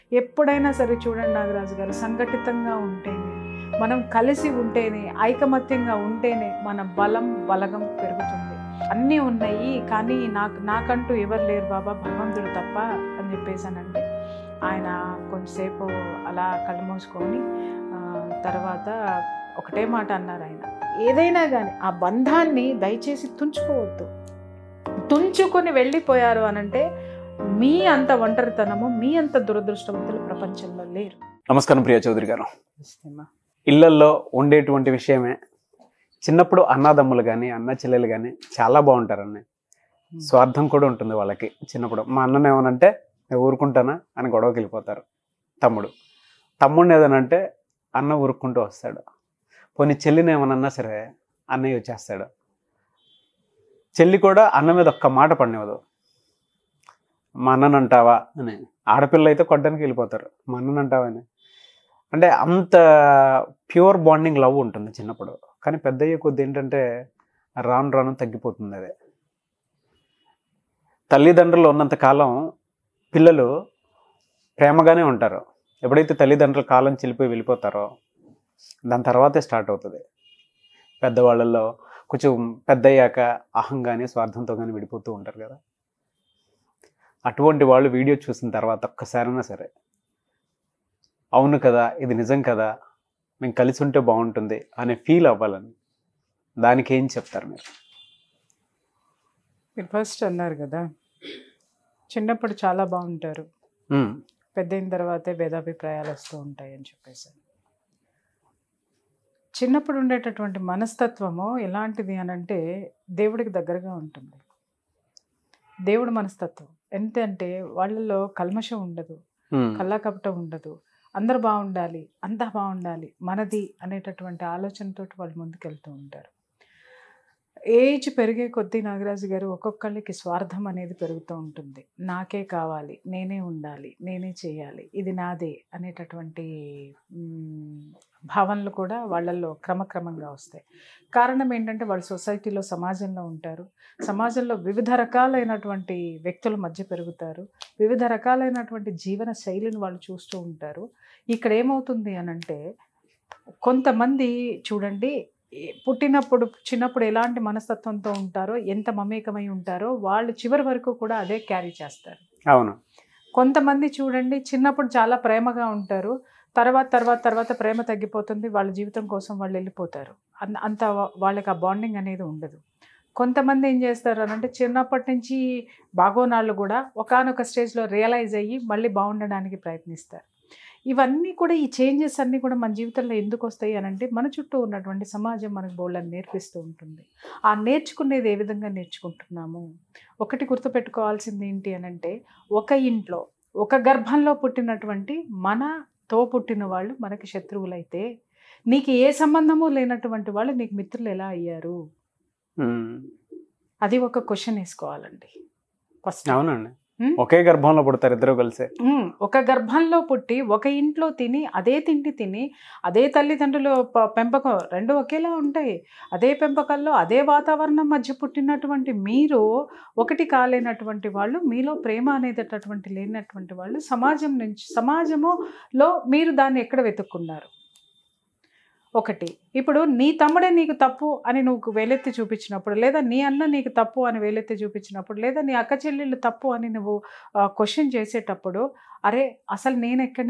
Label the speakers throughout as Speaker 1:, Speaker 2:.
Speaker 1: ఎప్పుడైనా సరే చూడండి నాగరాజు గారు, సంఘటితంగా ఉంటేనే, మనం కలిసి ఉంటేనే, ఐకమత్యంగా ఉంటేనే మన బలగం పెరుగుతుంది. అన్నీ ఉన్నాయి కానీ నాకంటూ ఎవరు లేరు బాబా, భగవంతుడు తప్ప అని చెప్పేసానంటే ఆయన కొంచెంసేపు అలా కళ్ళు మూసుకొని తర్వాత ఒకటే మాట అన్నారు ఆయన, ఏదైనా కానీ ఆ బంధాన్ని దయచేసి తుంచుకోవద్దు. తుంచుకొని వెళ్ళిపోయారు అనంటే మీ అంత ఒంటరితనము, మీ అంత దురదృష్టవంతులు ప్రపంచంలో లేరు.
Speaker 2: నమస్కారం ప్రియా చౌదరి గారు. ఇళ్లల్లో ఉండేటువంటి విషయమే, చిన్నప్పుడు అన్నదమ్ములు కానీ అన్న చెల్లెలు కానీ చాలా బాగుంటారని, స్వార్థం కూడా ఉంటుంది వాళ్ళకి. చిన్నప్పుడు మా అన్నను ఏమనంటే నేను ఊరుకుంటానా అని గొడవకి వెళ్ళిపోతారు. తమ్ముడిని ఏదనంటే అన్న ఊరుక్కుంటూ వస్తాడు. పోనీ చెల్లిని ఏమనన్నా సరే అన్నయ్య వచ్చేస్తాడు. చెల్లి కూడా అన్న మీద ఒక్క మాట పడినవదు. మా అన్నను అంటావా అని. ఆడపిల్ల అయితే కొట్టడానికి వెళ్ళిపోతారు, మా అన్నను అంటావా అని. అంటే అంత ప్యూర్ బాండింగ్ లవ్ ఉంటుంది చిన్నప్పుడు. కానీ పెద్ద అయ్యే కొద్ది ఏంటంటే రాను రాను తగ్గిపోతుంది. అదే తల్లిదండ్రులు ఉన్నంత కాలం పిల్లలు ప్రేమగానే ఉంటారు. ఎప్పుడైతే తల్లిదండ్రుల కాలం చెల్లిపోయి వెళ్ళిపోతారో దాని తర్వాతే స్టార్ట్ అవుతుంది. పెద్దవాళ్ళల్లో కొంచెం పెద్ద అయ్యాక అహం కానీ స్వార్థంతో కానీ విడిపోతూ ఉంటారు కదా. అటువంటి వాళ్ళు వీడియో చూసిన తర్వాత ఒక్కసారైనా సరే అవును కదా, ఇది నిజం కదా, మేము కలిసి ఉంటే బాగుంటుంది అనే ఫీల్ అవ్వాలని, దానికి ఏం చెప్తారు మీరు?
Speaker 1: మీరు ఫస్ట్ అన్నారు కదా, చిన్నప్పుడు చాలా బాగుంటారు, పెద్ద అయిన తర్వాతే భేదాభిప్రాయాలు వస్తూ ఉంటాయి అని చెప్పేసి. చిన్నప్పుడు ఉండేటటువంటి మనస్తత్వము ఎలాంటిది అనంటే దేవుడికి దగ్గరగా ఉంటుంది. దేవుడి మనస్తత్వం ఎంతంటే వాళ్ళల్లో కల్మషం ఉండదు, కల్లాకపటం ఉండదు, అందరు బాగుండాలి, అంతా బాగుండాలి, మనది అనేటటువంటి ఆలోచనతో వాళ్ళు ముందుకెళ్తూ ఉంటారు. ఏజ్ పెరిగే కొద్దీ నాగరాజు గారు ఒక్కొక్కళ్ళకి స్వార్థం అనేది పెరుగుతూ ఉంటుంది. నాకే కావాలి, నేనే ఉండాలి, నేనే చేయాలి, ఇది నాదే అనేటటువంటి భావనలు కూడా వాళ్ళల్లో క్రమక్రమంగా వస్తాయి. కారణం ఏంటంటే వాళ్ళు సొసైటీలో, సమాజంలో ఉంటారు. సమాజంలో వివిధ రకాలైనటువంటి వ్యక్తుల మధ్య పెరుగుతారు. వివిధ రకాలైనటువంటి జీవన శైలిని వాళ్ళు చూస్తూ ఉంటారు. ఇక్కడ ఏమవుతుంది అనంటే కొంతమంది చూడండి, చిన్నప్పుడు ఎలాంటి మనస్తత్వంతో ఉంటారో, ఎంత మమేకమై ఉంటారో వాళ్ళు చివరి వరకు కూడా అదే క్యారీ చేస్తారు.
Speaker 2: అవును.
Speaker 1: కొంతమంది చూడండి చిన్నప్పుడు చాలా ప్రేమగా ఉంటారు, తర్వాత ప్రేమ తగ్గిపోతుంది, వాళ్ళ జీవితం కోసం వాళ్ళు వెళ్ళిపోతారు. అంత వాళ్ళకి ఆ బాండింగ్ అనేది ఉండదు. కొంతమంది ఏం చేస్తారు అనంటే చిన్నప్పటి నుంచి బాగోనాళ్ళు కూడా ఒకానొక స్టేజ్లో రియలైజ్ అయ్యి మళ్ళీ బాగుండడానికి ప్రయత్నిస్తారు. ఇవన్నీ కూడా, ఈ చేంజెస్ అన్నీ కూడా మన జీవితంలో ఎందుకు వస్తాయి అనంటే మన చుట్టూ ఉన్నటువంటి సమాజం మనకు బోళ్ళని నేర్పిస్తూ ఉంటుంది. ఆ నేర్చుకునేది ఏ విధంగా నేర్చుకుంటున్నాము? ఒకటి గుర్తుపెట్టుకోవాల్సింది ఏంటి అనంటే, ఒక ఇంట్లో ఒక గర్భంలో పుట్టినటువంటి మనతో పుట్టిన వాళ్ళు మనకి శత్రువులైతే నీకు ఏ సంబంధము లేనటువంటి వాళ్ళు నీకు మిత్రులు ఎలా అయ్యారు? అది ఒక క్వశ్చన్ వేసుకోవాలండి ఫస్ట్.
Speaker 2: అవునండి, ఒకే గర్భంలో పుడతారు ఇద్దరు కలిసి.
Speaker 1: ఒక గర్భంలో పుట్టి ఒక ఇంట్లో తిని అదే తిండి తిని అదే తల్లిదండ్రుల పెంపకం రెండు ఒకేలా ఉంటాయి. అదే పెంపకంలో అదే వాతావరణం మధ్య పుట్టినటువంటి మీరు ఒకటి కాలేనటువంటి వాళ్ళు, మీలో ప్రేమ అనేటటువంటి లేనటువంటి వాళ్ళు, సమాజములో మీరు దాన్ని ఎక్కడ వెతుక్కున్నారు? ఒకటి, ఇప్పుడు నీ తమ్ముడే నీకు తప్పు అని నువ్వు వేలెత్తి చూపించినప్పుడు, లేదా నీ అన్న నీకు తప్పు అని వేలెత్తి చూపించినప్పుడు, లేదా నీ అక్క చెల్లెళ్ళు తప్పు అని నువ్వు క్వశ్చన్ చేసేటప్పుడు, అరే అసలు నేను ఎక్కడి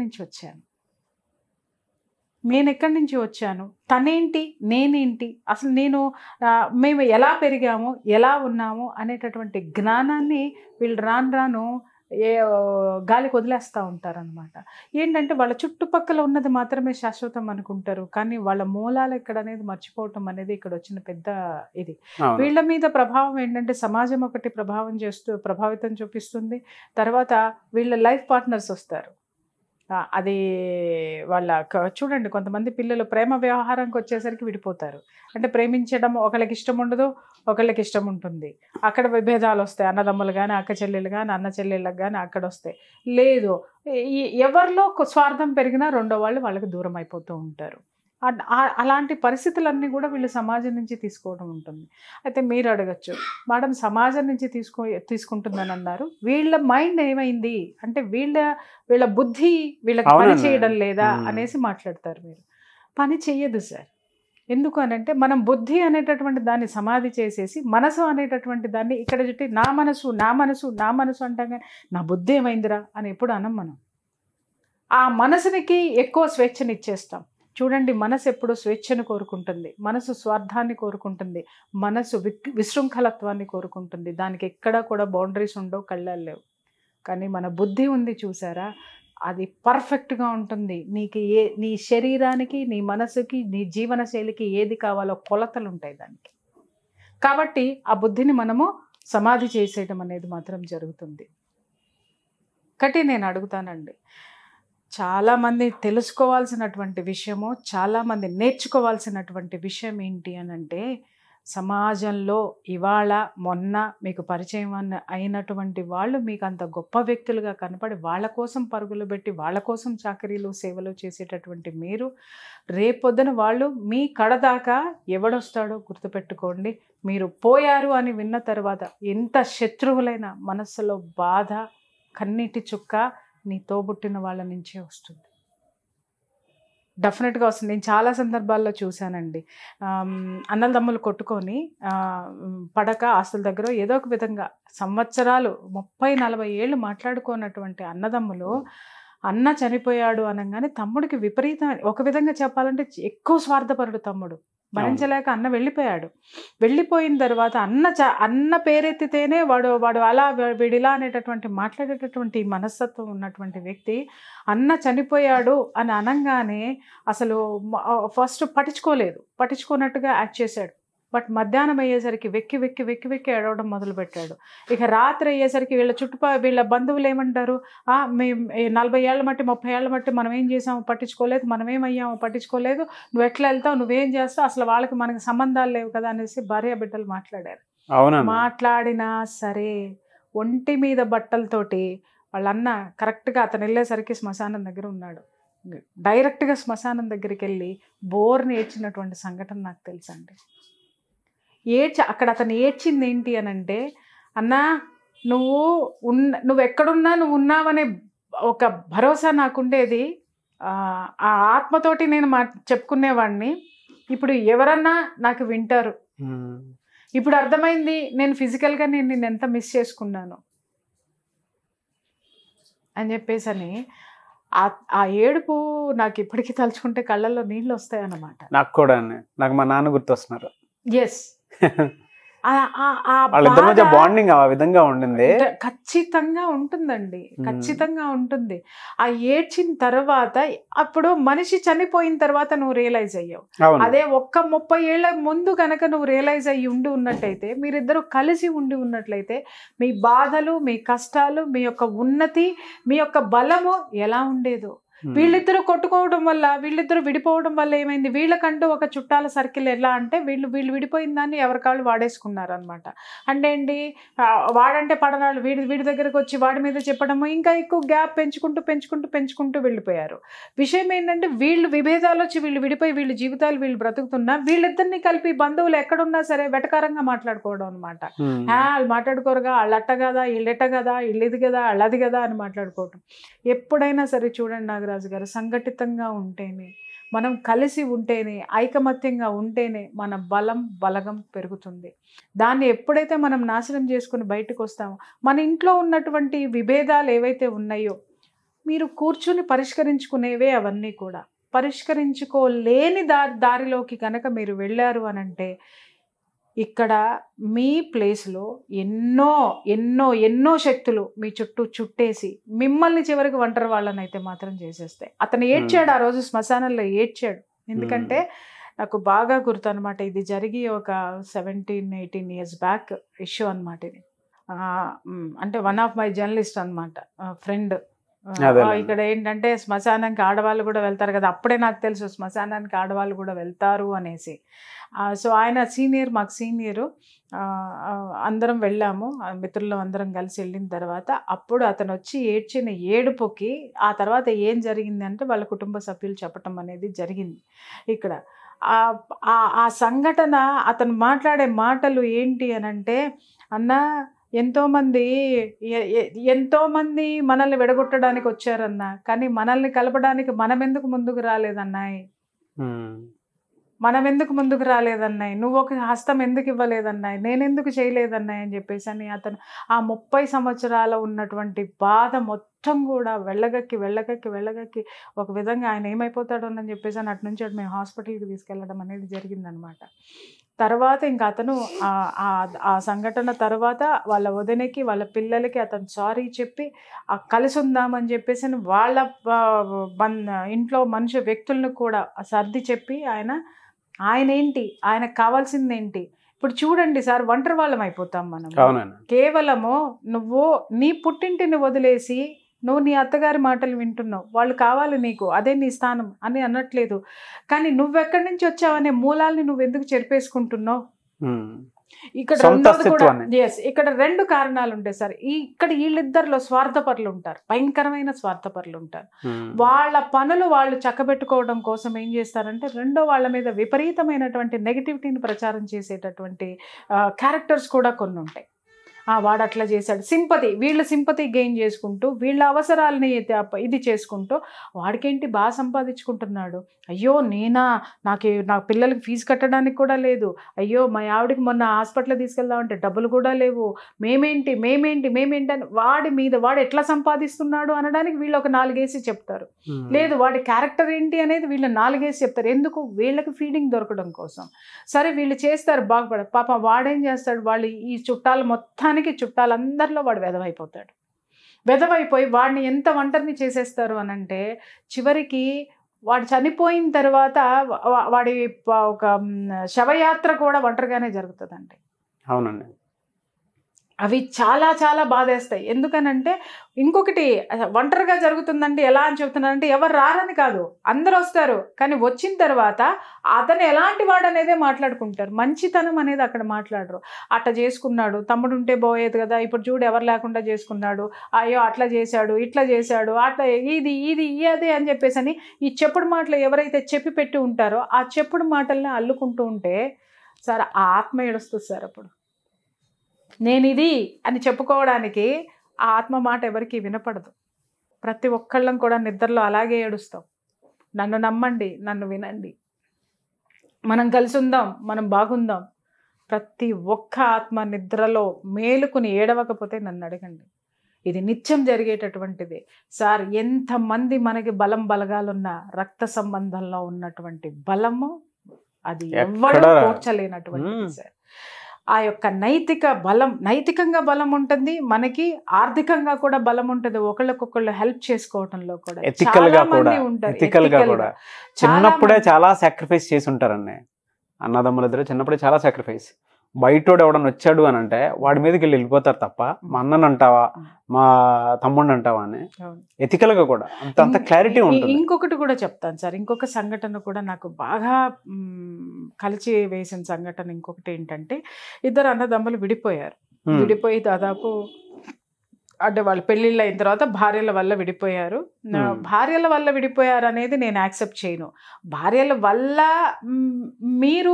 Speaker 1: నుంచి వచ్చాను, తనేంటి, నేనేంటి, అసలు మేము ఎలా పెరిగాము, ఎలా ఉన్నాము అనేటటువంటి జ్ఞానాన్ని వీళ్ళు రాను గాలికి వదిలేస్తూ ఉంటారనమాట. ఏంటంటే వాళ్ళ చుట్టుపక్కల ఉన్నది మాత్రమే శాశ్వతం అనుకుంటారు, కానీ వాళ్ళ మూలాలు ఎక్కడ అనేది మర్చిపోవటం అనేది ఇక్కడ వచ్చిన పెద్ద ఇది. వీళ్ళ మీద ప్రభావం ఏంటంటే సమాజం ఒకటి ప్రభావితం చూపిస్తుంది. తర్వాత వీళ్ళ లైఫ్ పార్ట్నర్స్ వస్తారు. అది చూడండి, కొంతమంది పిల్లలు ప్రేమ వ్యవహారానికి వచ్చేసరికి విడిపోతారు. అంటే ప్రేమించడం ఒకళ్ళకి ఇష్టం ఉండదు, ఒకళ్ళకి ఇష్టం ఉంటుంది. అక్కడ విభేదాలు వస్తాయి. అన్నదమ్ములు కానీ, అక్క చెల్లెలు కానీ, అన్న చెల్లెళ్ళకి కానీ అక్కడ వస్తాయి. లేదు, ఎవరిలో స్వార్థం పెరిగినా రెండో వాళ్ళకి దూరం అయిపోతూ ఉంటారు. అలాంటి పరిస్థితులన్నీ కూడా వీళ్ళు సమాజం నుంచి తీసుకోవడం ఉంటుంది. అయితే మీరు అడగచ్చు, మేడం సమాజం నుంచి తీసుకుంటుందని అన్నారు, వీళ్ళ మైండ్ ఏమైంది అంటే వీళ్ళ బుద్ధి వీళ్ళకి పని చేయడం లేదా అనేసి మాట్లాడతారు. మీరు పని చెయ్యదు సార్. ఎందుకు అనంటే మనం బుద్ధి అనేటటువంటి దాన్ని సమాధి చేసేసి మనసు అనేటటువంటి దాన్ని ఇక్కడ చుట్టి నా మనసు నా మనసు నా మనసు అంటాం, కానీ నా బుద్ధి ఏమైందిరా అని ఎప్పుడు అనం. మనం ఆ మనసునికి ఎక్కువ స్వేచ్ఛనిచ్చేస్తాం. చూడండి, మనసు ఎప్పుడు స్వేచ్ఛను కోరుకుంటుంది, మనసు స్వార్థాన్ని కోరుకుంటుంది, మనసు విశృంఖలత్వాన్ని కోరుకుంటుంది. దానికి ఎక్కడా కూడా బౌండరీస్ ఉండవు, కళ్ళాలు లేవు. కానీ మన బుద్ధి ఉంది చూసారా, అది పర్ఫెక్ట్గా ఉంటుంది. నీ శరీరానికి, నీ మనసుకి, నీ జీవనశైలికి ఏది కావాలో కొలతలు ఉంటాయి దానికి. కాబట్టి ఆ బుద్ధిని మనము సమాధి చేసేయడం అనేది మాత్రం జరుగుతుంది. ఒకటి నేను అడుగుతానండి, చాలామంది తెలుసుకోవాల్సినటువంటి విషయము, చాలామంది నేర్చుకోవాల్సినటువంటి విషయం ఏంటి అని అంటే, సమాజంలో ఇవాళ మొన్న మీకు పరిచయం అయినటువంటి వాళ్ళు మీకు అంత గొప్ప వ్యక్తులుగా కనపడి వాళ్ళ కోసం పరుగులు పెట్టి వాళ్ళ కోసం చాకరీలు సేవలు చేసేటటువంటి మీరు, రేపొద్దున వాళ్ళు మీ కడదాకా ఎవడొస్తాడో గుర్తుపెట్టుకోండి. మీరు పోయారు అని విన్న తర్వాత ఎంత శత్రువులైన మనస్సులో బాధ, కన్నీటి చుక్క నీ తోబుట్టిన వాళ్ళ నుంచే వస్తుంది. డెఫినెట్గా వస్తుంది. నేను చాలా సందర్భాల్లో చూశానండి, అన్నదమ్ములు కొట్టుకొని పడక ఆస్తుల దగ్గర ఏదో ఒక విధంగా సంవత్సరాలు 30-40 ఏళ్ళు మాట్లాడుకున్నటువంటి అన్నదమ్ములు, అన్న చనిపోయాడు అనగానే తమ్ముడికి విపరీతమైన, ఒక విధంగా చెప్పాలంటే ఎక్కువ స్వార్థపరుడు తమ్ముడు. భరించలేక అన్న వెళ్ళిపోయాడు. వెళ్ళిపోయిన తర్వాత అన్న పేరెత్తితేనే వాడు అలా వీడిలా అనేటటువంటి మాట్లాడేటటువంటి మనస్తత్వం ఉన్నటువంటి వ్యక్తి అన్న చనిపోయాడు అని అనగానే అసలు ఫస్ట్ పట్టించుకోనట్టుగా యాక్ట్ చేశాడు. బట్ మధ్యాహ్నం అయ్యేసరికి వెక్కి ఏడవడం మొదలుపెట్టాడు. ఇక రాత్రి అయ్యేసరికి వీళ్ళ బంధువులు ఏమంటారు, మేము 40 ఏళ్ళ మట్టి 30 ఏళ్ళ మట్టి మనం ఏం చేసాము పట్టించుకోలేదు, మనం ఏమయ్యామో పట్టించుకోలేదు, నువ్వు ఎట్లా వెళ్తావు, నువ్వేం చేస్తావు, అసలు వాళ్ళకి మనకి సంబంధాలు లేవు కదా అనేసి భార్య బిడ్డలు మాట్లాడారు. మాట్లాడినా సరే ఒంటి మీద బట్టలతోటి వాళ్ళన్న కరెక్ట్గా అతను వెళ్ళేసరికి శ్మశానం దగ్గర ఉన్నాడు. డైరెక్ట్గా శ్మశానం దగ్గరికి వెళ్ళి బోర్ని ఏడ్చినటువంటి సంఘటన నాకు తెలుసండి. అక్కడ అతను ఏడ్చింది ఏంటి అని అంటే, అన్నా నువ్వు ఎక్కడున్నా నువ్వు ఉన్నావనే ఒక భరోసా నాకుండేది, ఆ ఆత్మతోటి నేను చెప్పుకునేవాడిని. ఇప్పుడు ఎవరన్నా నాకు వింటారు. ఇప్పుడు అర్థమైంది నేను ఫిజికల్గా నేను ఎంత మిస్ చేసుకున్నాను అని చెప్పేసని. ఆ ఏడుపు నాకు ఇప్పటికీ తలుచుకుంటే కళ్ళల్లో నీళ్ళు వస్తాయి అన్నమాట.
Speaker 2: నాకు కూడా, నాకు మా నాన్న గుర్తొస్తున్నారు.
Speaker 1: ఎస్,
Speaker 2: వాళ్ళిద్దరి మధ్య బాండింగ్ ఆ విధంగా ఉండింది.
Speaker 1: ఖచ్చితంగా ఉంటుందండి, ఖచ్చితంగా ఉంటుంది. ఆ ఏడ్చిన తర్వాత అప్పుడు మనిషి చనిపోయిన తర్వాత నువ్వు రియలైజ్ అయ్యావు. అదే 30 ఏళ్ల ముందు కనుక నువ్వు రియలైజ్ అయ్యి ఉన్నట్టయితే, మీరిద్దరూ కలిసి ఉన్నట్లయితే, మీ బాధలు, మీ కష్టాలు, మీ యొక్క ఉన్నతి, మీ యొక్క బలము ఎలా ఉండేదో. వీళ్ళిద్దరూ కొట్టుకోవడం వల్ల, వీళ్ళిద్దరూ విడిపోవడం వల్ల ఏమైంది, వీళ్ళకంటూ ఒక చుట్టాల సర్కిల్ ఎలా అంటే వీళ్ళు విడిపోయిన దాన్ని ఎవరికాళ్ళు వాడేసుకున్నారు అనమాట. అంటే ఏంటి, వాడంటే పడనాళ్ళు వీడి దగ్గరకు వచ్చి వాడి మీద చెప్పడము, ఇంకా ఎక్కువ గ్యాప్ పెంచుకుంటూ వెళ్ళిపోయారు. విషయం ఏంటంటే, వీళ్ళు విభేదాలు వచ్చి వీళ్ళు విడిపోయి వీళ్ళ జీవితాలు వీళ్ళు బ్రతుకుతున్నా, వీళ్ళిద్దరిని కలిపి బంధువులు ఎక్కడున్నా సరే వెటకారంగా మాట్లాడుకోవడం అనమాట. వాళ్ళు మాట్లాడుకోరుగా, వాళ్ళు అట్ట కదా, వీళ్ళు ఎట్ట కదా, వీళ్ళు ఇది కదా, వాళ్ళు అది కదా అని మాట్లాడుకోవటం. ఎప్పుడైనా సరే చూడండి నాగరాజు గారు, సంఘటితంగా ఉంటేనే, మనం కలిసి ఉంటేనే, ఐకమత్యంగా ఉంటేనే మన బలగం పెరుగుతుంది. దాన్ని ఎప్పుడైతే మనం నాశనం చేసుకుని బయటకు వస్తామో, మన ఇంట్లో ఉన్నటువంటి విభేదాలు ఏవైతే ఉన్నాయో, మీరు కూర్చుని పరిష్కరించుకునేవే అవన్నీ కూడా. పరిష్కరించుకోలేని దారిలోకి కనుక మీరు వెళ్ళారు అనంటే, ఇక్కడ మీ ప్లేస్లో ఎన్నో శక్తులు మీ చుట్టూ చుట్టేసి మిమ్మల్ని చివరికి ఒంటరి వాళ్ళని అయితే మాత్రం చేసేస్తాయి. అతను ఏడ్చాడు ఆ రోజు, శ్మశానంలో ఏడ్చాడు. ఎందుకంటే నాకు బాగా గుర్తు అనమాట, ఇది జరిగి ఒక 17-18 years బ్యాక్ ఇష్యూ అనమాట ఇది. అంటే వన్ ఆఫ్ మై జర్నలిస్ట్ అనమాట, ఫ్రెండ్, ఇక్కడ ఏంటంటే శ్మశానానికి ఆడవాళ్ళు కూడా వెళ్తారు కదా, అప్పుడే నాకు తెలుసు శ్మశానానికి ఆడవాళ్ళు కూడా వెళ్తారు అనేసి. సో ఆయన సీనియర్, మాకు సీనియరు. అందరం వెళ్ళాము, మిత్రులు అందరం కలిసి వెళ్ళిన తర్వాత అప్పుడు అతను వచ్చి ఏడ్చిన ఏడుపుకి ఆ తర్వాత ఏం జరిగింది అంటే వాళ్ళ కుటుంబ సభ్యులు చెప్పటం అనేది జరిగింది. ఇక్కడ ఆ సంఘటన, అతను మాట్లాడే మాటలు ఏంటి అనంటే, అన్న ఎంతోమంది మనల్ని విడగొట్టడానికి వచ్చారన్నా, కానీ మనల్ని కలపడానికి మనం ఎందుకు ముందుకు రాలేదన్నాయి, మనం ఎందుకు ముందుకు రాలేదన్నాయి, నువ్వు ఒక హస్తం ఎందుకు ఇవ్వలేదన్నాయి, నేనెందుకు చేయలేదన్నాయి అని చెప్పేసి అని అతను ఆ 30 సంవత్సరాల ఉన్నటువంటి బాధ మొత్తం కూడా వెళ్ళగక్కి ఒక విధంగా ఆయన ఏమైపోతాడోనని చెప్పేసి అని అటు నుంచి అటు మేము హాస్పిటల్కి తీసుకెళ్ళడం అనేది జరిగిందనమాట. తర్వాత ఇంకా అతను ఆ సంఘటన తర్వాత వాళ్ళ వదినకి, వాళ్ళ పిల్లలకి అతను సారీ చెప్పి కలిసి ఉందామని చెప్పేసి వాళ్ళ ఇంట్లో వ్యక్తులను కూడా సర్ది చెప్పి ఆయన ఏంటి, ఆయనకు కావాల్సింది ఏంటి. ఇప్పుడు చూడండి సార్, ఒంటరి వాళ్ళం అయిపోతాం మనం. కేవలము నువ్వు నీ పుట్టింటిని వదిలేసి నువ్వు నీ అత్తగారి మాటలు వింటున్నావు, వాళ్ళు కావాలి నీకు, అదే నీ స్థానం అని అనట్లేదు. కానీ నువ్వెక్కడి నుంచి వచ్చావనే మూలాల్ని నువ్వు ఎందుకు చెరిపేసుకుంటున్నావు? ఇక్కడ ఇక్కడ 2 కారణాలు ఉంటాయి సార్. ఇక్కడ వీళ్ళిద్దరిలో స్వార్థపరులు ఉంటారు, భయంకరమైన స్వార్థపరులు ఉంటారు. వాళ్ళ పనులు వాళ్ళు చక్కబెట్టుకోవడం కోసం ఏం చేస్తారంటే రెండో వాళ్ళ మీద విపరీతమైనటువంటి నెగిటివిటీని ప్రచారం చేసేటటువంటి క్యారెక్టర్స్ కూడా కొన్ని ఉంటాయి. వాడు అట్లా చేశాడు, వీళ్ళ సింపతి గెయిన్ చేసుకుంటూ, వీళ్ళ అవసరాలని ఇది చేసుకుంటూ వాడికేంటి బాగా సంపాదించుకుంటున్నాడు. అయ్యో నా పిల్లలకి ఫీజు కట్టడానికి కూడా లేదు, అయ్యో మా ఆవిడకి మొన్న హాస్పిటల్ తీసుకెళ్దామంటే డబ్బులు కూడా లేవు, మేమేంటి అని వాడు ఎట్లా సంపాదిస్తున్నాడు అనడానికి వీళ్ళు ఒక 4 వేసి చెప్తారు. లేదు, వాడి క్యారెక్టర్ ఏంటి అనేది వీళ్ళు 4 వేసి చెప్తారు. ఎందుకు? వీళ్ళకి ఫీడింగ్ దొరకడం కోసం. సరే వీళ్ళు చేస్తారు, బాగుపడ. పాప వాడేం చేస్తాడు, వాళ్ళు ఈ చుట్టాలందరిలో వాడు వెధవైపోయి వాడిని ఎంత ఒంటరిని చేసేస్తారు అనంటే, చివరికి వాడు చనిపోయిన తర్వాత వాడి ఒక శవయాత్ర కూడా ఒంటరిగానే జరుగుతుందండి.
Speaker 2: అవునండి.
Speaker 1: అవి చాలా చాలా బాధేస్తాయి. ఎందుకనంటే ఇంకొకటి, ఒంటరిగా జరుగుతుందంటే ఎలా అని చెప్తున్నానంటే, ఎవరు రారని కాదు, అందరూ వస్తారు. కానీ వచ్చిన తర్వాత అతను ఎలాంటి వాడు అనేదే మాట్లాడుకుంటారు, మంచితనం అనేది అక్కడ మాట్లాడరు. అట్లా చేసుకున్నాడు, తమ్ముడు ఉంటే పోయేది కదా, ఇప్పుడు చూడు ఎవరు లేకుండా చేసుకున్నాడు, అయ్యో అట్లా చేశాడు, ఇట్లా చేశాడు, అట్లా ఇది అదే అని చెప్పేసి అని ఈ చెప్పుడు మాటలు ఎవరైతే చెప్పి పెట్టి ఉంటారో ఆ చెప్పుడు మాటల్ని అల్లుకుంటూ ఉంటే సార్ ఆ ఆత్మ ఏడుస్తుంది సార్. అప్పుడు నేనిది అని చెప్పుకోవడానికి ఆ ఆత్మ మాట ఎవరికి వినపడదు. ప్రతి ఒక్కళ్ళం కూడా నిద్రలో అలాగే ఏడుస్తాం. నన్ను నమ్మండి, నన్ను వినండి, మనం కలిసి ఉందాం, మనం బాగుందాం. ప్రతి ఒక్క ఆత్మ నిద్రలో మేలుకుని ఏడవకపోతే నన్ను అడగండి. ఇది నిత్యం జరిగేటటువంటిది సార్. ఎంతమంది మనకి బలగాలున్న రక్త సంబంధంలో ఉన్నటువంటి బలము అది ఎవ్వరూ పోడ్చలేనటువంటిది సార్. ఆ యొక్క నైతికంగా బలం ఉంటుంది, మనకి ఆర్థికంగా కూడా బలం ఉంటుంది. ఒకళ్ళకొకళ్ళు హెల్ప్ చేసుకోవటంలో కూడా చాలా మంది ఉంటారు.
Speaker 2: చిన్నప్పుడే చాలా సాక్రిఫైస్ చేసి ఉంటారండి అన్నదమ్ములిద్దరు. చిన్నప్పుడే చాలా సాక్రిఫైస్. బయటోడు ఎవడన్నా వచ్చాడు అని అంటే వాడి మీదకి వెళ్ళిపోతారు తప్ప మా అన్నని అంటావా, మా తమ్ముడిని అంటావా అని ఎథికల్ గా కూడా అంత క్లారిటీ ఉంటుంది.
Speaker 1: ఇంకొకటి కూడా చెప్తాను సార్, ఇంకొక సంఘటన కూడా నాకు బాగా కలిసి వేసిన సంఘటన ఇంకొకటి ఏంటంటే, 2 అన్నదమ్ములు విడిపోయి దాదాపు అంటే వాళ్ళు పెళ్ళిళ్ళు అయిన తర్వాత భార్యల వల్ల విడిపోయారు. భార్యల వల్ల విడిపోయారు అనేది నేను యాక్సెప్ట్ చేయను. భార్యల వల్ల మీరు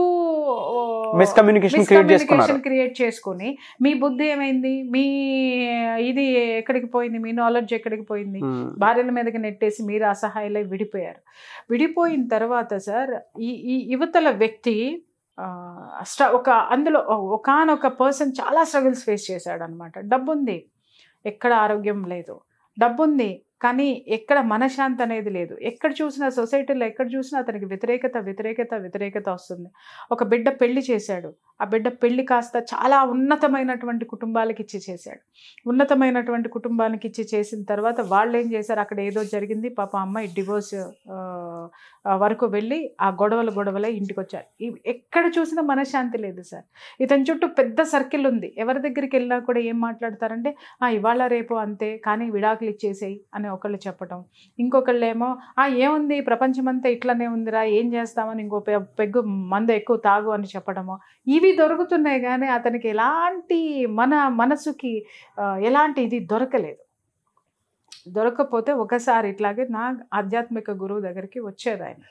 Speaker 1: మిస్కమ్యూనికేషన్ క్రియేట్ చేసుకుని మీ బుద్ధి ఏమైంది, మీ ఇది ఎక్కడికి పోయింది, మీ నాలెడ్జ్ ఎక్కడికి పోయింది, భార్యల మీదకి నెట్టేసి మీరు అసహాయులై విడిపోయారు. విడిపోయిన తర్వాత సార్ ఈ యువతల వ్యక్తి అందులో ఒకానొక పర్సన్ చాలా స్ట్రగుల్స్ ఫేస్ చేశాడు అనమాట. డబ్బుంది, ఎక్కడ ఆరోగ్యం లేదు, డబ్బుంది కానీ ఎక్కడ మనశ్శాంతి అనేది లేదు. ఎక్కడ చూసినా సొసైటీలో ఎక్కడ చూసినా అతనికి వ్యతిరేకత వస్తుంది. ఒక బిడ్డ పెళ్లి చేశాడు, ఆ బిడ్డ పెళ్లి కాస్త చాలా ఉన్నతమైనటువంటి కుటుంబాలకి ఇచ్చి చేసిన తర్వాత వాళ్ళు ఏం చేశారు, అక్కడ ఏదో జరిగింది, పాప అమ్మాయి డివోర్స్ వరకు వెళ్ళి ఆ గొడవలే ఇంటికి వచ్చారు. ఎక్కడ చూసినా మనశ్శాంతి లేదు సార్. ఇతని చుట్టూ పెద్ద సర్కిల్ ఉంది. ఎవరి దగ్గరికి వెళ్ళినా కూడా ఏం మాట్లాడతారంటే ఇవాళ రేపు అంతే, కానీ విడాకులు ఇచ్చేసేయి అని అని ఒకళ్ళు చెప్పటం, ఇంకొకళ్ళేమో ఏముంది ప్రపంచమంతా ఇట్లనే ఉందిరా, ఏం చేస్తామని ఇంకో పెగ్గు మందు ఎక్కువ తాగు అని చెప్పడము, ఇవి దొరుకుతున్నాయి. కానీ అతనికి ఎలాంటి మనసుకి ఎలాంటి ఇది దొరకలేదు. దొరకకపోతే ఒకసారి ఇట్లాగే నా ఆధ్యాత్మిక గురువు దగ్గరికి వచ్చారు ఆయన.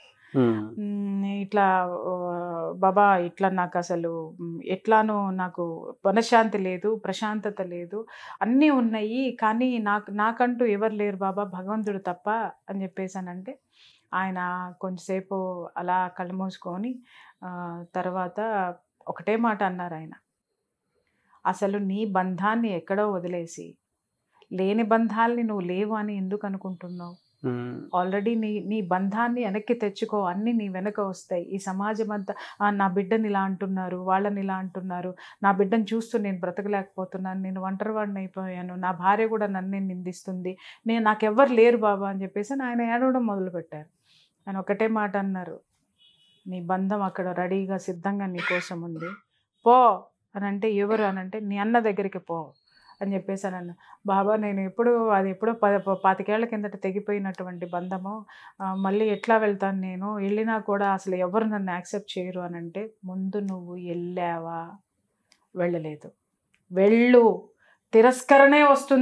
Speaker 1: ఇట్లా బాబా ఇట్లా నాకు అసలు ఎట్లానో నాకు మనశ్శాంతి లేదు, ప్రశాంతత లేదు, అన్నీ ఉన్నాయి, కానీ నాకంటూ ఎవరు లేరు బాబా, భగవంతుడు తప్ప అని చెప్పేసానంటే ఆయన కొంచెంసేపు అలా కళ్ళు మూసుకొని తర్వాత ఒకటే మాట అన్నారు ఆయన, అసలు నీ బంధాన్ని ఎక్కడో వదిలేసి లేని బంధాలని నువ్వు లేవు అని ఎందుకు అనుకుంటున్నావు? ఆల్రెడీ నీ బంధాన్ని వెనక్కి తెచ్చుకో, అన్నీ నీ వెనక వస్తాయి. ఈ సమాజం అంతా నా బిడ్డని ఇలా అంటున్నారు, వాళ్ళని ఇలా అంటున్నారు, నా బిడ్డను చూస్తూ నేను బ్రతకలేకపోతున్నాను, నేను ఒంటరివాడిని అయిపోయాను, నా భార్య కూడా నన్నే నిందిస్తుంది, నాకెవ్వరు లేరు బాబా అని చెప్పేసి ఆయన ఏడవడం మొదలుపెట్టారు. ఆయన ఒకటే మాట అన్నారు, నీ బంధం అక్కడ రెడీగా సిద్ధంగా నీ కోసం ఉంది, పో అని అంటే, ఎవరు అని అంటే నీ అన్న దగ్గరికి పో అని చెప్పేసి అని అన్న. బాబా నేను ఎప్పుడో 25 ఏళ్ల కిందట తెగిపోయినటువంటి బంధము, మళ్ళీ ఎట్లా వెళ్తాను, నేను వెళ్ళినా కూడా అసలు ఎవరు నన్ను యాక్సెప్ట్ చేయరు అని అంటే, ముందు నువ్వు వెళ్ళావా? వెళ్ళలేదు. వెళ్ళు, తిరస్కరణే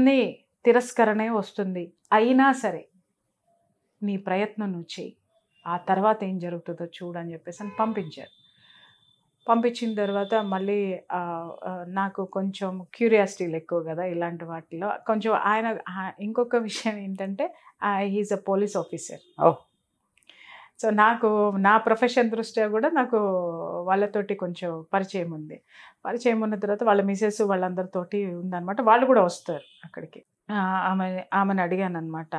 Speaker 1: వస్తుంది, అయినా సరే నీ ప్రయత్నం నువ్వు చెయ్యి, ఆ తర్వాత ఏం జరుగుతుందో చూడని చెప్పేసి అని పంపించారు. పంపించిన తర్వాత మళ్ళీ నాకు కొంచెం క్యూరియాసిటీలు ఎక్కువ కదా ఇలాంటి వాటిలో. కొంచెం ఆయన ఇంకొక విషయం ఏంటంటే, he is a police officer. So నాకు నా ప్రొఫెషన్ దృష్ట్యా కూడా నాకు వాళ్ళతోటి కొంచెం పరిచయం ఉంది. పరిచయం ఉన్న తర్వాత వాళ్ళ మిసెస్ వాళ్ళందరితోటి ఉందన్నమాట. వాళ్ళు కూడా వస్తారు అక్కడికి. ఆమెను అడిగాను అనమాట,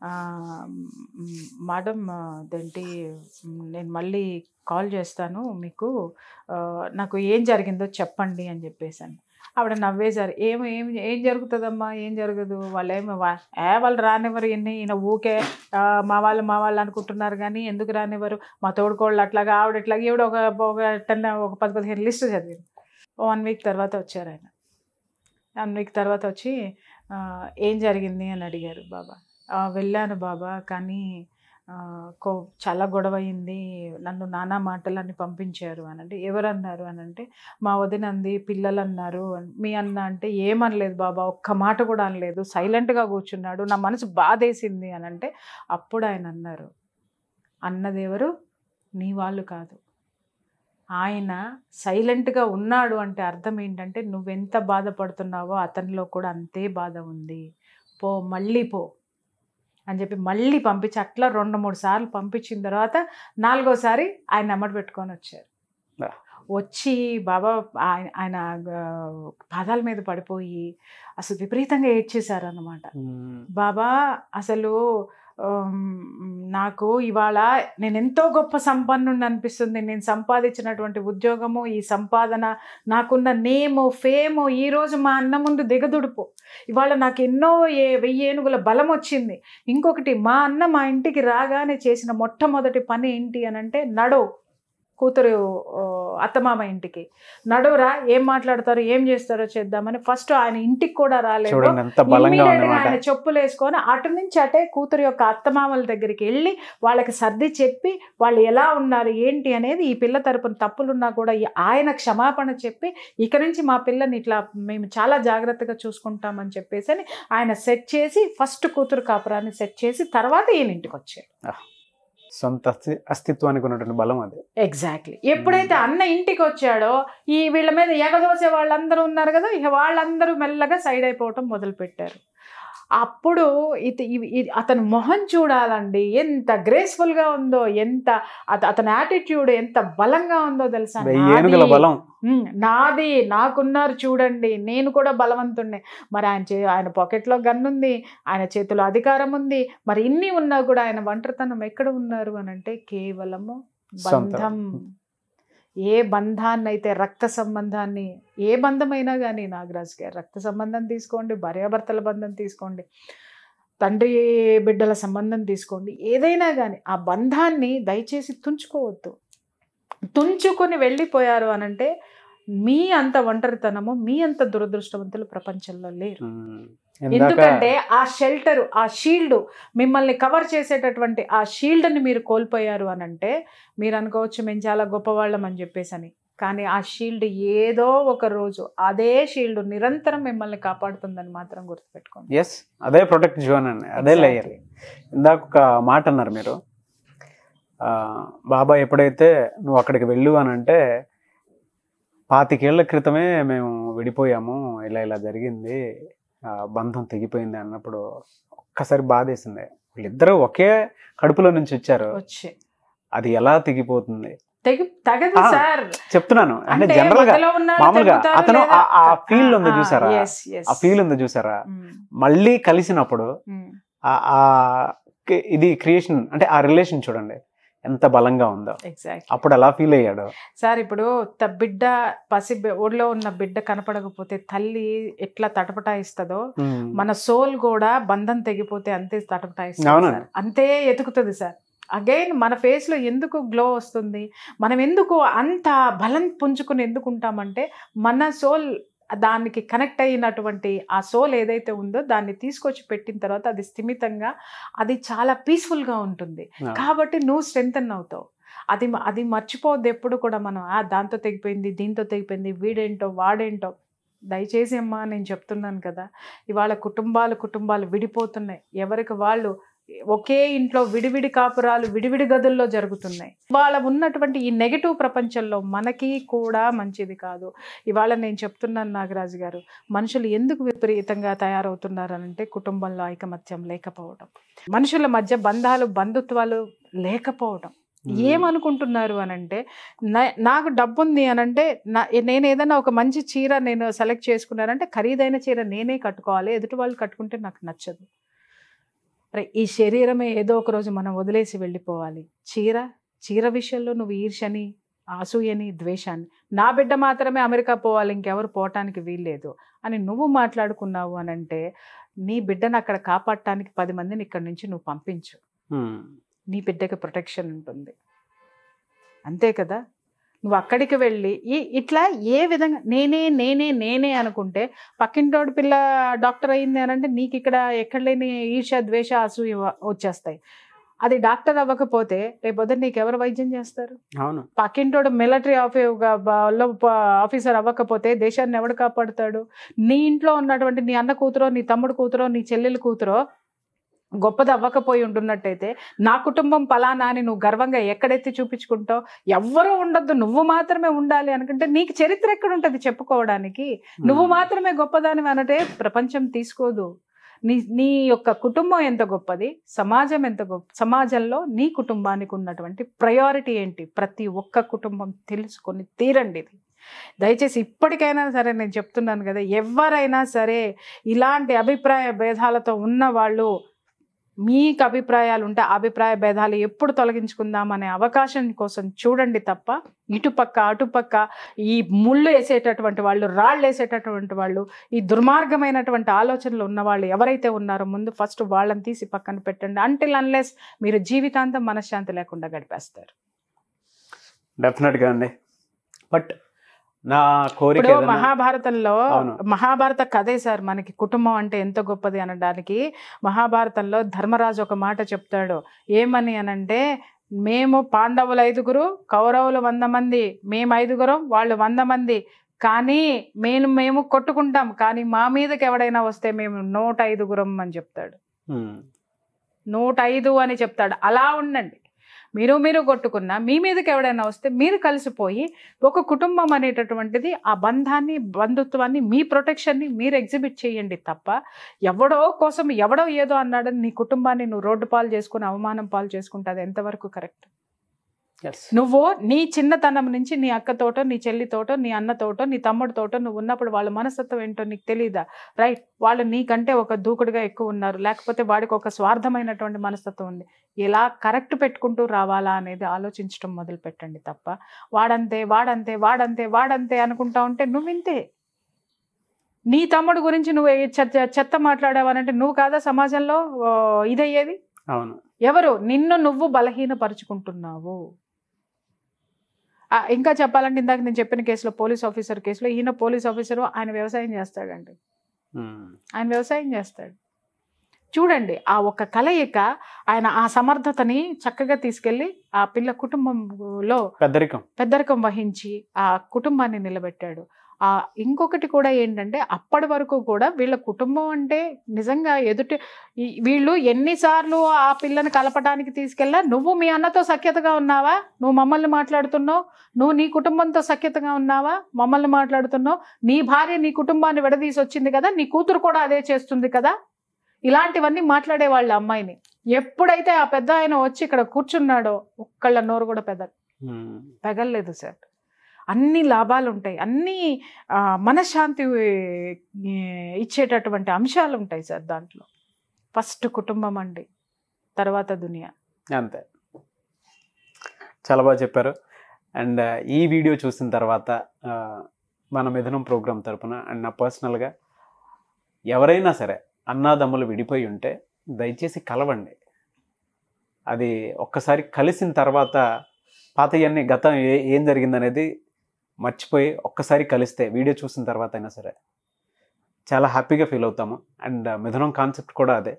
Speaker 1: మేడం అదేంటి నేను మళ్ళీ కాల్ చేస్తాను మీకు, నాకు ఏం జరిగిందో చెప్పండి అని చెప్పేసాను. ఆవిడ నవ్వేశారు, ఏం జరుగుతుందమ్మా, ఏం జరగదు, వాళ్ళు రానివ్వరు, ఈయన ఊకే మా వాళ్ళు అనుకుంటున్నారు కానీ ఎందుకు రానివ్వరు, మా తోడుకోళ్ళు అట్లాగా, ఆవిడ ఇట్లాగా, ఈవిడ ఒక 10-15 లిస్టు చదివింది. 1 వీక్ తర్వాత వచ్చారు ఆయన. 1 వీక్ తర్వాత వచ్చి ఏం జరిగింది అని అడిగారు. బాబా వెళ్ళాను బాబా, కానీ చాలా గొడవ అయింది, నన్ను నానా మాటలన్నీ పంపించారు అని అంటే, ఎవరన్నారు అని అంటే, మా వదిన అంది, పిల్లలు అన్నారు. మీ అన్న అంటే, ఏమనలేదు బాబా, ఒక్క మాట కూడా అనలేదు, సైలెంట్గా కూర్చున్నాడు, నా మనసు బాధేసింది అని అంటే, అప్పుడు ఆయన అన్నారు, అన్నదెవరు, నీ వాళ్ళు కాదు, ఆయన సైలెంట్గా ఉన్నాడు అంటే అర్థం ఏంటంటే, నువ్వెంత బాధపడుతున్నావో అతనిలో కూడా అంతే బాధ ఉంది, మళ్ళీ పో అని చెప్పి మళ్ళీ పంపించి, అట్లా 2-3 సార్లు పంపించిన తర్వాత 4వసారి ఆయన ఎమ్మటి పెట్టుకొని వచ్చారు. వచ్చి బాబా ఆయన పాదాల మీద పడిపోయి అసలు విపరీతంగా ఏడ్చేశారు అన్నమాట. బాబా అసలు నాకు ఇవాళ నేను ఎంతో గొప్ప సంపన్నుడిని అనిపిస్తుంది, నేను సంపాదించినటువంటి ఉద్యోగము, ఈ సంపాదన, నాకున్న నేము, ఫేము, ఈరోజు మా అన్న ముందు దిగదుడుపు, ఇవాళ నాకు ఎన్నో 1000 ఏనుగుల బలం వచ్చింది. ఇంకొకటి, మా అన్న మా ఇంటికి రాగానే చేసిన మొట్టమొదటి పని ఏంటి అని అంటే, కూతురు అత్తమామ ఇంటికి నడువురా, ఏం మాట్లాడతారో ఏం చేస్తారో చేద్దామని ఫస్ట్ ఆయన ఇంటికి కూడా రాలేదు. ఆయన చెప్పులు వేసుకొని అటు నుంచి అటే కూతురు యొక్క అత్తమామల దగ్గరికి వెళ్ళి వాళ్ళకి సర్ది చెప్పి, వాళ్ళు ఎలా ఉన్నారు ఏంటి అనేది, ఈ పిల్ల తరపున తప్పులున్నా కూడా ఆయన క్షమాపణ చెప్పి, ఇక నుంచి మా పిల్లని ఇట్లా మేము చాలా జాగ్రత్తగా చూసుకుంటామని చెప్పేసి ఆయన సెట్ చేసి, ఫస్ట్ కూతురు కాపురాన్ని సెట్ చేసి తర్వాత ఈయన ఇంటికి వచ్చాడు.
Speaker 2: సొంత అస్తిత్వానికి ఉన్నటువంటి బలం అది.
Speaker 1: ఎగ్జాక్ట్లీ. ఎప్పుడైతే అన్న ఇంటికి వచ్చాడో, వీళ్ళ మీద ఎగదోసే వాళ్ళందరూ ఉన్నారు కదా, ఇక వాళ్ళందరూ మెల్లగా సైడ్ అయిపోవటం మొదలుపెట్టారు. అప్పుడు అతని మొహం చూడాలండి, ఎంత గ్రేస్ఫుల్గా ఉందో, ఎంత అతని యాటిట్యూడ్ ఎంత బలంగా ఉందో తెలుసా. నాది, నాకున్నారు చూడండి, నేను కూడా బలవంతుణ్ణి. మరి ఆయన పాకెట్లో గన్ ఉంది, ఆయన చేతిలో అధికారం ఉంది, మరి ఇన్ని ఉన్నా కూడా ఆయన ఒంటరితనం ఎక్కడ ఉన్నారు అని అంటే, కేవలము బంధం. ఏ బంధాన్ని అయితే, రక్త సంబంధాన్ని, ఏ బంధమైనా కానీ, నాగరాజ్ గారు రక్త సంబంధం తీసుకోండి, భార్యాభర్తల బంధం తీసుకోండి, తండ్రి బిడ్డల సంబంధం తీసుకోండి, ఏదైనా కానీ ఆ బంధాన్ని దయచేసి తుంచుకోవద్దు. తుంచుకొని వెళ్ళిపోయారు అనంటే, మీ అంత ఒంటరితనము, మీ అంత దురదృష్టవంతులు ప్రపంచంలో లేరు. ఎందుకంటే ఆ షెల్టర్, ఆ షీల్డ్, మిమ్మల్ని కవర్ చేసేటటువంటి ఆ షీల్డ్ని మీరు కోల్పోయారు అని అంటే మీరు అనుకోవచ్చు మేము చాలా గొప్పవాళ్ళం అని చెప్పేసి. కానీ ఆ షీల్డ్ ఏదో ఒక రోజు అదే షీల్డ్ నిరంతరం మిమ్మల్ని కాపాడుతుందని మాత్రం గుర్తుపెట్టుకోండి.
Speaker 2: ఎస్, అదే ప్రొటెక్ట్ జోన్ అండి, అదే లేయర్. ఇందాక ఒక మాట అన్నారు మీరు, బాబా ఎప్పుడైతే నువ్వు అక్కడికి వెళ్ళు అని అంటే 25 ఏళ్ల క్రితమే మేము విడిపోయాము, ఇలా ఇలా జరిగింది, బంధం తెగిపోయింది అన్నప్పుడు ఒక్కసారి బాధేసింది. వీళ్ళిద్దరూ ఒకే కడుపులో నుంచి వచ్చారు, అది ఎలా తెగిపోతుంది చెప్తున్నాను. అంటే జనరల్ గా మామూలుగా అతను ఆ ఫీల్ ఉంది చూసారా, ఆ ఫీల్ ఉంది చూసారా, మళ్ళీ కలిసినప్పుడు ఇది క్రియేషన్ అంటే ఆ రిలేషన్ చూడండి ఎంత బలంగా ఉందో. అప్పుడు ఎలా ఫీల్ అయ్యాడు
Speaker 1: సార్. ఇప్పుడు బిడ్డ ఒడిలో ఉన్న బిడ్డ కనపడకపోతే తల్లి ఎట్లా తటపటాయిస్తుందో మన సోల్ కూడా బంధం తెగిపోతే అంతే తటపటాయిస్తుంది, అంతే ఎతుకుతుంది సార్. అగైన్ మన ఫేస్లో ఎందుకు గ్లో వస్తుంది, మనం ఎందుకు అంత బలం పుంజుకుని ఎందుకు ఉంటామంటే మన సోల్ దానికి కనెక్ట్ అయినటువంటి ఆ సోల్ ఏదైతే ఉందో దాన్ని తీసుకొచ్చి పెట్టిన తర్వాత అది స్థిమితంగా, అది చాలా పీస్ఫుల్గా ఉంటుంది. కాబట్టి నువ్వు స్ట్రెంగ్తన్ అవుతావు. అది మర్చిపోవద్దు ఎప్పుడు కూడా. మనం దాంతో తెగిపోయింది, దీంతో తెగిపోయింది, వీడేంటో వాడేంటో. దయచేసి అమ్మా నేను చెప్తున్నాను కదా, ఇవాళ కుటుంబాలు విడిపోతున్నాయి. ఎవరికి వాళ్ళు ఒకే ఇంట్లో విడివిడి కాపురాలు విడివిడి గదుల్లో జరుగుతున్నాయి. ఇవాళ ఉన్నటువంటి ఈ నెగటివ్ ప్రపంచంలో మనకి కూడా మంచిది కాదు. ఇవాళ నేను చెప్తున్నాను నాగరాజు గారు, మనుషులు ఎందుకు విపరీతంగా తయారవుతున్నారనంటే కుటుంబంలో ఐకమత్యం లేకపోవడం, మనుషుల మధ్య బంధుత్వాలు లేకపోవడం. ఏమనుకుంటున్నారు అనంటే నాకు డబ్బు ఉంది అనంటే నేను ఏదైనా ఒక మంచి చీర నేను సెలెక్ట్ చేసుకున్నానంటే ఖరీదైన చీర నేనే కట్టుకోవాలి, ఎదుటి వాళ్ళు కట్టుకుంటే నాకు నచ్చదు. ఈ శరీరమే ఏదో ఒక రోజు మనం వదిలేసి వెళ్ళిపోవాలి. చీర విషయంలో నువ్వు ఈర్ష్యని, అసూయని, ద్వేషాన్ని, నా బిడ్డ మాత్రమే అమెరికా పోవాలి ఇంకెవరు పోవటానికి వీల్లేదు అని నువ్వు మాట్లాడుకున్నావు అనంటే నీ బిడ్డను అక్కడ కాపాడటానికి 10 మందిని ఇక్కడి నుంచి నువ్వు పంపించు, నీ బిడ్డకి ప్రొటెక్షన్ ఉంటుంది. అంతే కదా. నువ్వు అక్కడికి వెళ్ళి ఇట్లా ఏ విధంగా నేనే అనుకుంటే పక్కింటోడి పిల్ల డాక్టర్ అయింది అని అంటే నీకు ఇక్కడ ఎక్కడ లేని ఈర్ష్య, ద్వేష, అసూయ వచ్చేస్తాయి. అది డాక్టర్ అవ్వకపోతే రేపొద్దు నీకు ఎవరు వైద్యం చేస్తారు?
Speaker 2: అవును.
Speaker 1: పక్కింటోడు మిలిటరీ ఆఫీసర్ అవ్వకపోతే దేశాన్ని ఎవడు కాపాడుతాడు? నీ ఇంట్లో ఉన్నటువంటి నీ అన్న కూతురో, నీ తమ్ముడు కూతురో, నీ చెల్లెలు కూతురో గొప్పది అవ్వకపోయి ఉంటున్నట్టయితే నా కుటుంబం పలానా అని నువ్వు గర్వంగా ఎక్కడెత్తి చూపించుకుంటావు? ఎవ్వరూ ఉండొద్దు, నువ్వు మాత్రమే ఉండాలి అనుకుంటే నీకు చరిత్ర ఎక్కడ ఉంటుంది చెప్పుకోవడానికి? నువ్వు మాత్రమే గొప్పదాని అనంటే ప్రపంచం తీసుకోదు. నీ యొక్క కుటుంబం ఎంత గొప్పది, సమాజం ఎంత గొప్ప, సమాజంలో నీ కుటుంబానికి ఉన్నటువంటి ప్రయారిటీ ఏంటి, ప్రతి ఒక్క కుటుంబం తెలుసుకొని తీరండి. ఇది దయచేసి ఇప్పటికైనా సరే నేను చెప్తున్నాను కదా, ఎవరైనా సరే ఇలాంటి అభిప్రాయ భేదాలతో ఉన్న వాళ్ళు, మీకు అభిప్రాయాలు ఉంటే అభిప్రాయ భేదాలు ఎప్పుడు తొలగించుకుందాం అనే అవకాశం కోసం చూడండి తప్ప ఇటుపక్క అటుపక్క ఈ ముళ్ళు వేసేటటువంటి వాళ్ళు, రాళ్ళు వేసేటటువంటి వాళ్ళు, ఈ దుర్మార్గమైనటువంటి ఆలోచనలు ఉన్న వాళ్ళు ఎవరైతే ఉన్నారో ముందు ఫస్ట్ వాళ్ళని తీసి పక్కన పెట్టండి. అంటిల్ అన్లెస్ మీరు జీవితాంతం మనశ్శాంతి లేకుండా గడిపేస్తారు.
Speaker 2: డెఫినెట్గా అండి. బట్ నా కోరిక
Speaker 1: ఇప్పుడు మహాభారతంలో మహాభారత కథే సార్ మనకి కుటుంబం అంటే ఎంత గొప్పది అనడానికి. మహాభారతంలో ధర్మరాజు ఒక మాట చెప్తాడు, ఏమని అనంటే మేము పాండవులు 5, కౌరవులు 100 మంది, మేము 5, వాళ్ళు 100 మంది, కానీ మేము కొట్టుకుంటాం, కానీ మా మీదకి ఎవడైనా వస్తే మేము 105 అని చెప్తాడు. 105 అని చెప్తాడు. అలా ఉండండి. మీరు కొట్టుకున్నా మీ మీదకి ఎవడైనా వస్తే మీరు కలిసిపోయి ఒక కుటుంబం అనేటటువంటిది ఆ బంధాన్ని, బంధుత్వాన్ని, మీ ప్రొటెక్షన్ని మీరు ఎగ్జిబిట్ చేయండి తప్ప ఎవడో ఏదో అన్నాడని నీ కుటుంబాన్ని నువ్వు రోడ్డు పాలు చేసుకుని అవమానం పాలు చేసుకుంటే అది ఎంతవరకు కరెక్ట్? నువ్వు నీ చిన్నతనం నుంచి నీ అక్కతోటో, నీ చెల్లితోటో, నీ అన్నతోటో, నీ తమ్ముడితోటో నువ్వు ఉన్నప్పుడు వాళ్ళ మనస్తత్వం ఏంటో నీకు తెలీదా? రైట్, వాళ్ళు నీకంటే ఒక దూకుడుగా ఎక్కువ ఉన్నారు, లేకపోతే వాడికి ఒక స్వార్థమైనటువంటి మనస్తత్వం ఉంది. ఎలా కరెక్ట్ పెట్టుకుంటూ రావాలా అనేది ఆలోచించడం మొదలు పెట్టండి తప్ప వాడంతే వాడంతే వాడంతే వాడంతే అనుకుంటా ఉంటే నువ్వింతే. నీ తమ్ముడు గురించి నువ్వు చెత్త మాట్లాడావనంటే నువ్వు కాదా సమాజంలో ఇదయ్యేది?
Speaker 2: అవును.
Speaker 1: ఎవరు? నిన్ను నువ్వు బలహీనపరుచుకుంటున్నావు. ఇంకా చెప్పాలంటే ఇందాక నేను చెప్పిన కేసులో, పోలీస్ ఆఫీసర్ కేసులో, ఈయన పోలీస్ ఆఫీసరు, ఆయన వ్యవసాయం చేస్తాడండి. ఆయన వ్యవసాయం చేస్తాడు. చూడండి ఆ ఒక కలయిక, ఆయన ఆ సమర్థతని చక్కగా తీసుకెళ్ళి ఆ పిల్ల కుటుంబంలో పెద్దరికం వహించి ఆ కుటుంబాన్ని నిలబెట్టాడు. ఇంకొకటి కూడా ఏంటంటే, అప్పటి వరకు కూడా వీళ్ళ కుటుంబం అంటే నిజంగా వీళ్ళు ఎన్నిసార్లు ఆ పిల్లని కలపడానికి తీసుకెళ్ళా, నువ్వు మీ అన్నతో సఖ్యతగా ఉన్నావా, నువ్వు మమ్మల్ని మాట్లాడుతున్నావు, నువ్వు నీ కుటుంబంతో సఖ్యతగా ఉన్నావా, మమ్మల్ని మాట్లాడుతున్నావు, నీ భార్య నీ కుటుంబాన్ని విడదీసి వచ్చింది కదా, నీ కూతురు కూడా అదే చేస్తుంది కదా, ఇలాంటివన్నీ మాట్లాడేవాళ్ళ అమ్మాయిని. ఎప్పుడైతే ఆ పెద్ద ఆయన వచ్చి ఇక్కడ కూర్చున్నాడో ఒక్కళ్ళ నోరు కూడా పెగల్లేదు సార్. అన్ని లాభాలు ఉంటాయి, అన్ని మనశ్శాంతి ఇచ్చేటటువంటి అంశాలు ఉంటాయి సార్ దాంట్లో. ఫస్ట్ కుటుంబం అండి, తర్వాత దునియా.
Speaker 2: అంతే, చాలా బాగా చెప్పారు. అండ్ ఈ వీడియో చూసిన తర్వాత మన మిథునం ప్రోగ్రామ్ తరపున అండ్ నా పర్సనల్గా ఎవరైనా సరే అన్నాదమ్ములు విడిపోయి ఉంటే దయచేసి కలవండి. అది ఒక్కసారి కలిసిన తర్వాత పాతయన్నీ గతం ఏం జరిగిందనేది మర్చిపోయి ఒక్కసారి కలిస్తే వీడియో చూసిన తర్వాత అయినా సరే చాలా హ్యాపీగా ఫీల్ అవుతాము. అండ్ మిథునం కాన్సెప్ట్ కూడా అదే.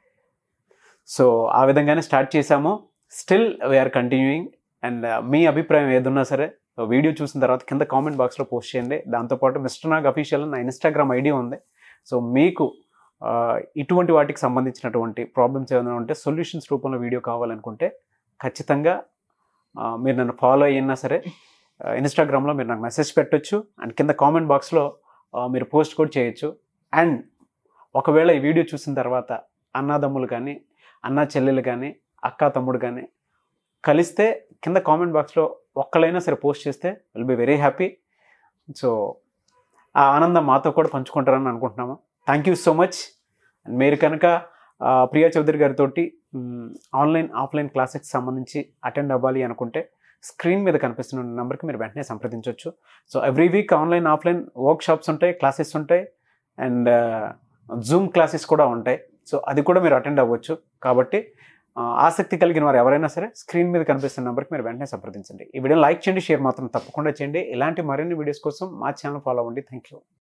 Speaker 2: సో ఆ విధంగానే స్టార్ట్ చేసాము. Still we are continuing. అండ్ మీ అభిప్రాయం ఏదున్నా సరే వీడియో చూసిన తర్వాత కింద కామెంట్ బాక్స్లో పోస్ట్ చేయండి. దాంతోపాటు మిస్టర్ నాగ్ అఫీషియల్ నా ఇన్స్టాగ్రామ్ ఐడి ఉంది. సో మీకు ఇటువంటి వాటికి సంబంధించినటువంటి ప్రాబ్లమ్స్ ఏమైనా ఉంటే సొల్యూషన్స్ రూపంలో వీడియో కావాలనుకుంటే ఖచ్చితంగా మీరు నన్ను ఫాలో అయినా సరే ఇన్స్టాగ్రామ్లో మీరు నాకు మెసేజ్ పెట్టొచ్చు. అండ్ కింద కామెంట్ బాక్స్లో మీరు పోస్ట్ కూడా చేయొచ్చు. అండ్ ఒకవేళ ఈ వీడియో చూసిన తర్వాత అన్నదమ్ములు కానీ అన్న చెల్లెలు కానీ అక్క తమ్ముడు కానీ కలిస్తే కింద కామెంట్ బాక్స్లో ఒక్కళ్ళైనా సరే పోస్ట్ చేస్తే will be very happy. So ఆ ఆనందం మాతో కూడా పంచుకుంటారని అనుకుంటున్నాము. Thank you so much. And మీరు కనుక ప్రియా చౌదరి గారితో ఆన్లైన్ ఆఫ్లైన్ క్లాసెస్కి సంబంధించి అటెండ్ అవ్వాలి అనుకుంటే స్క్రీన్ మీద కనిపిస్తున్న నెంబర్కి మీరు వెంటనే సంప్రదించవచ్చు. So every week online offline workshops ఉంటాయి, క్లాసెస్ ఉంటాయి, అండ్ జూమ్ క్లాసెస్ కూడా ఉంటాయి. సో అది కూడా మీరు అటెండ్ అవ్వచ్చు. కాబట్టి ఆసక్తి కలిగిన వారు ఎవరైనా సరే స్క్రీన్ మీద కనిపిస్తున్న నెంబర్కి మీరు వెంటనే సంప్రదించండి. ఈ వీడియోని లైక్ చేయండి, షేర్ మాత్రం తప్పకుండా చేయండి. ఇలాంటి మరిన్ని వీడియోస్ కోసం మా ఛానల్ ఫాలో అవ్వండి. Thank you.